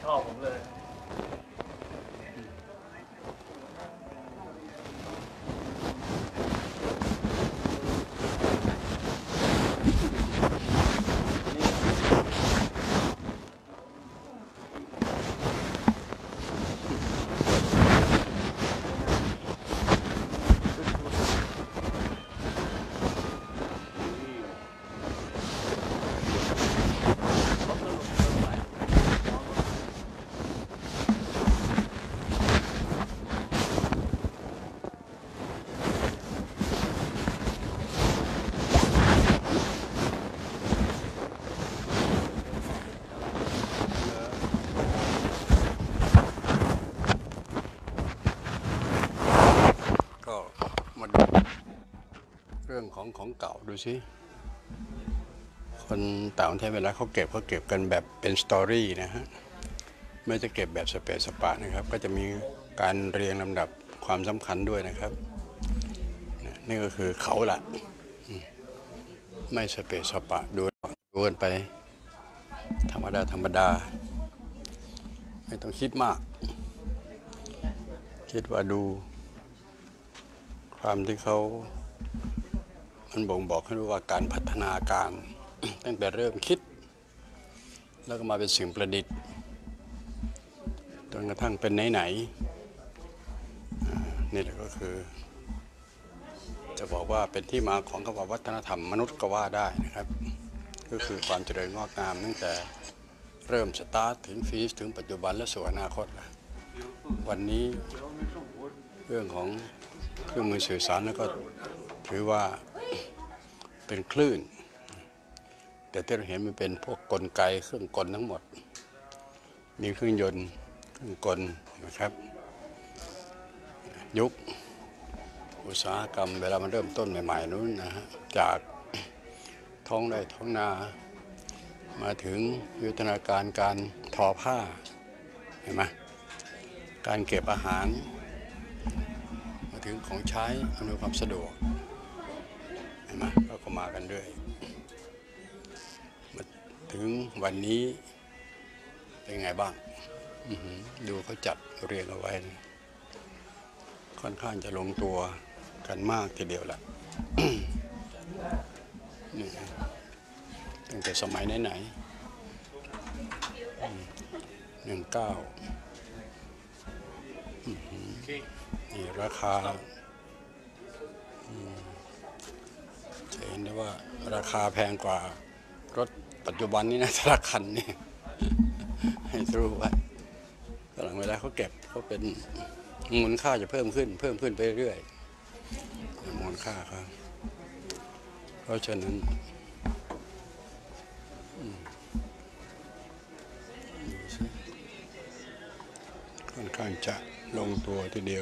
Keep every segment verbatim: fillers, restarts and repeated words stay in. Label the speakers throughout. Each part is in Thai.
Speaker 1: อบผมเลย
Speaker 2: เรื่องของของเก่าดูสิคนต่างประเทศเวลาเขาเก็บเขาเก็บกันแบบเป็นสตอรี่นะฮะไม่จะเก็บแบบสเปซสปะนะครับก็จะมีการเรียงลำดับความสำคัญด้วยนะครับนี่ก็คือเขาละไม่สเปซสปะดูดูกันไปธรรมดาธรรมดาไม่ต้องคิดมากคิดว่าดูความที่เขามันบ่งบอกให้รู้ว่าการพัฒนาการตั้งแต่เริ่มคิดแล้วก็มาเป็นสิ่งประดิษฐ์จนกระทั่งเป็นไหนๆนี่แหละก็คือจะบอกว่าเป็นที่มาของคำว่าวัฒนธรรมมนุษย์ก็ว่าได้นะครับก็คือความเจริญงอกงามตั้งแต่เริ่มสตาร์ทถึงฟีสถึงปัจจุบันและสู่อนาคตวันนี้เรื่องของเครื่องมือสื่อสารแล้วก็ถือว่าเป็นคลื่นแต่ที่เราเห็นมันเป็นพวกกลไกเครื่องกลทั้งหมดมีเครื่องยนต์เครื่องกลนะครับยุคอุตสาหกรรมเวลามันเริ่มต้นใหม่ๆนู้นนะฮะจากท้องไร่ท้องนามาถึงวิวัฒนาการการทอผ้าเห็นไหมการเก็บอาหารมาถึงของใช้อำนวยความสะดวกเห็นไหมก็มากันด้วยมาถึงวันนี้เป็นไงบ้างดูเขาจัดเรียงเอาไว้ค่อนข้างจะลงตัวกันมากทีเดียวแหละนี่ตั้งแต่สมัยไหนๆหนึ่งเก้านี่ราคาจะเห็นได้ว่าราคาแพงกว่ารถปัจจุบันนี้นะแต่ละคันนี่ให้รู้ไว้หลังเวลาเขาเก็บเขาเป็นมูลค่าจะเพิ่มขึ้นเพิ่มขึ้นไปเรื่อยมูลค่าครับเพราะฉะนั้นค่อนข้างจะลงตัวทีเดียว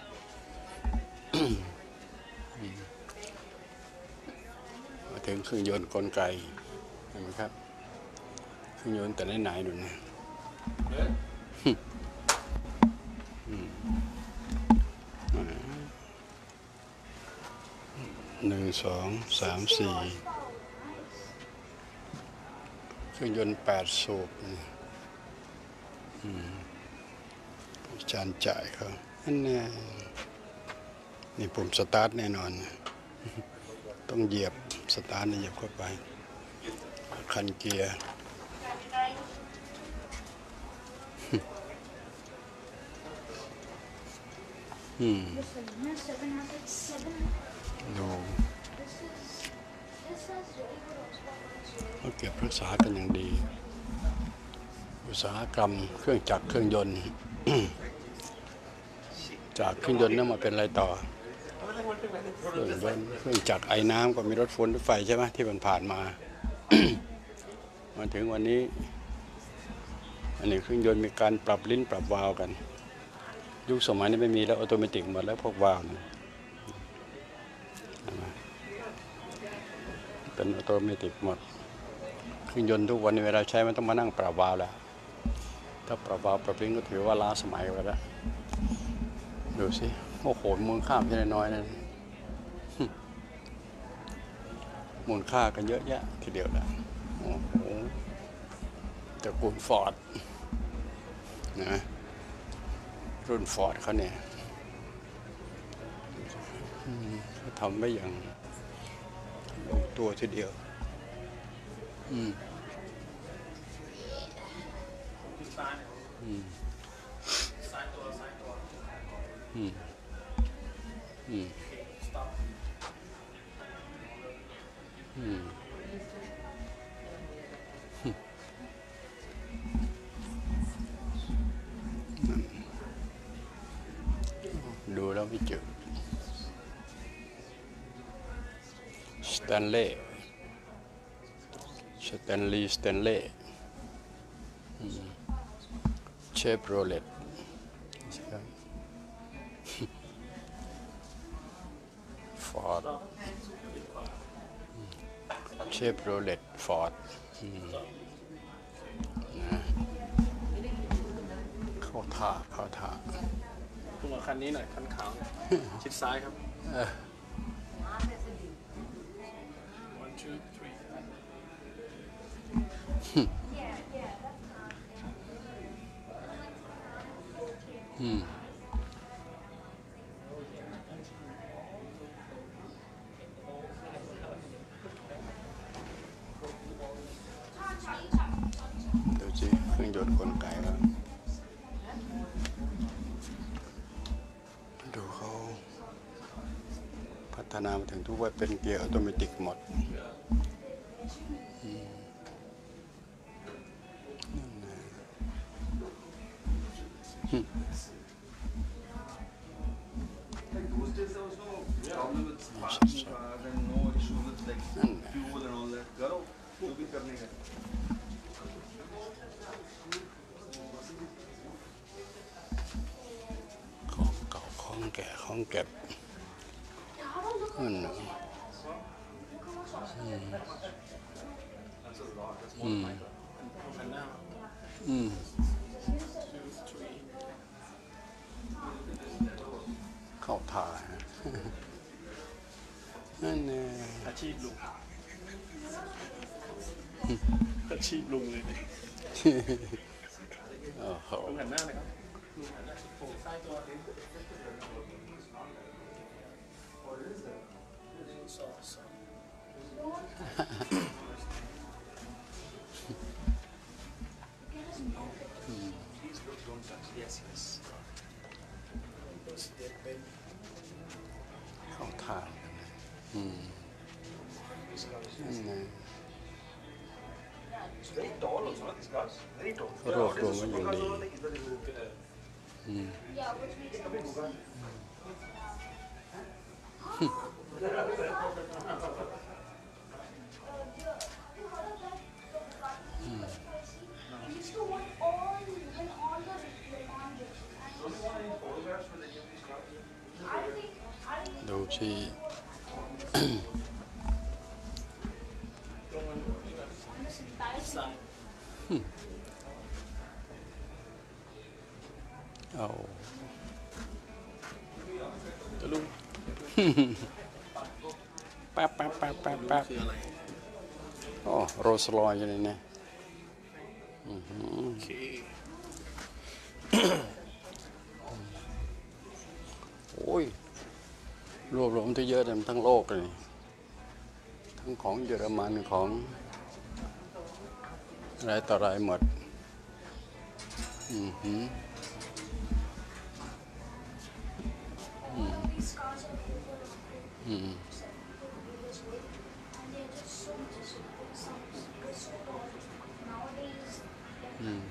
Speaker 2: มาถึงเครื่องยนต์กลไกเห็นไหมครับเครื่องยนต์แต่ไหนๆดูนะหนึ่งสองสามสี่เครื่องยนต์แปดสูบจานจ่ายเขาอันนี้นี่ปุ่มสตาร์ทแน่นอนต้องเหยียบสตาร์ทเหยียบเข้าไปคันเกียร์อืมดูเขาเก็บรักษากันอย่างดีอุตสาหกรรมเครื่องจักรเครื่องยนต์จากเครื่องยนต์นั้นมาเป็นอะไรต่อเครื่องยนต์เครื่องจักรไอ้น้ำก็มีรถฝนรถไฟใช่ไหมที่มันผ่านมา มาถึงวันนี้อันนี้เครื่องยนต์มีการปรับลิ้นปรับวาล์วกันยุคสมัยนี้ไม่มีแล้วออโตเมติกหมดแล้วพวกวาล์วเป็นออโตเมติกหมดเครื่องยนต์ทุกวันนี้เวลาใช้มันต้องมานั่งปรับวาล์วแล้วถ้าปรับวาล์วปรับลิ้นก็ถือว่าล้าสมัยไปแล้วดูสิโอ้โหมูลค่าไม่ใช่น้อยนะมูลค่ากันเยอะแยะทีเดียวแหละโอ้โหตระกูลฟอร์ดนะรุ่นฟอร์ดเขาเนี่ยเขาทำไว้อย่างลงตัวทีเดียวอืมอืมอืมอืมอืมดูแล้วไม่เจอสแตนเล่สแตนลีย์สแตนเล่เชฟโรเลตฟอร์ดเชฟโรเลตฟอร์ดเข้าท่าเข้าท่า
Speaker 1: ตรงกับคันนี้หน่อยคันขาวชิดซ้ายครับ one two three
Speaker 2: อืมดูสิเครื่องยนต์กลไกแล้วดูเขาพัฒนามาถึงทุกว่าเป็นเกียร์ออโตเมติกหมดของเก่าของแก่ของเก็บนั่นนะอืมอืมเข้าท่านั่นแน่
Speaker 1: อาชีพลุงอาชีพลุงเลย
Speaker 2: โอ้โห
Speaker 1: ลุงหันหน้าเลยครับลุงหันหน้าโผล่ใต้ตัวนี้สองสอง
Speaker 2: เข้าท่าอืมนั่นไงรวบรวมไว้อย่างดีอืมดูสิเอา
Speaker 1: ตะลุง
Speaker 2: แป๊บแป๊บแป๊บแป๊บแป๊บโอ้โรลส์รอยซ์อยู่ในนี้
Speaker 1: โอเค
Speaker 2: โอ้ยรวบรวมที่เยอะเต็มทั้งโลกเลยทั้งของเยอรมันของอะไรต่ออะไรหมดอืมอืมอืมอืม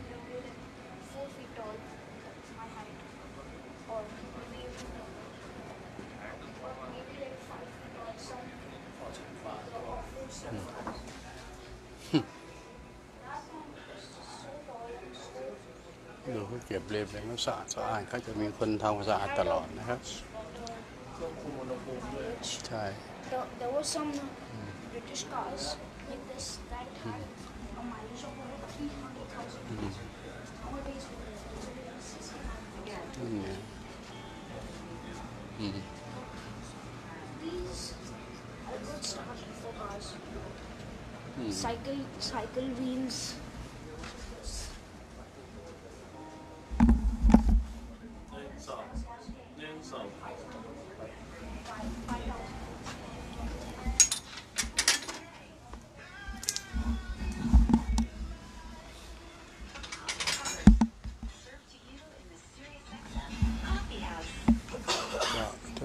Speaker 2: ดูเขาเก็บเรียบเลยมันสะอาดสะอาดเขาจะมีคนทำความสะอาดตลอดนะครับใช่
Speaker 3: There was some British cars like this that had a mileage of over three hundred thousand. Nowadays, these are good start for cars. Cycle, cycle wheels.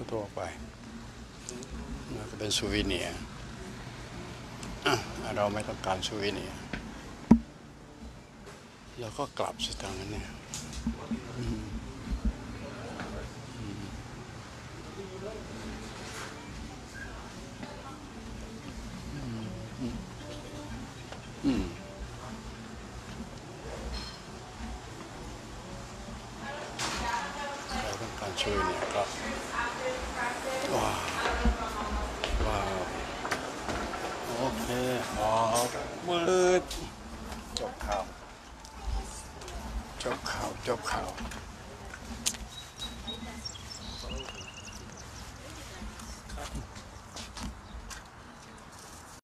Speaker 2: ทั่วๆไปแล้วก็เป็นซูวิเนียร์อ่ะเราไม่ต้องการซูวิเนียร์แล้วก็กลับสถานนั้นเนี่ยอืมอืมอืมอืมเราต้องการซูวิเนียร์ก็ว้าวว้าวโอเคออกมืดจบข่าวจบข่าวจบข่าว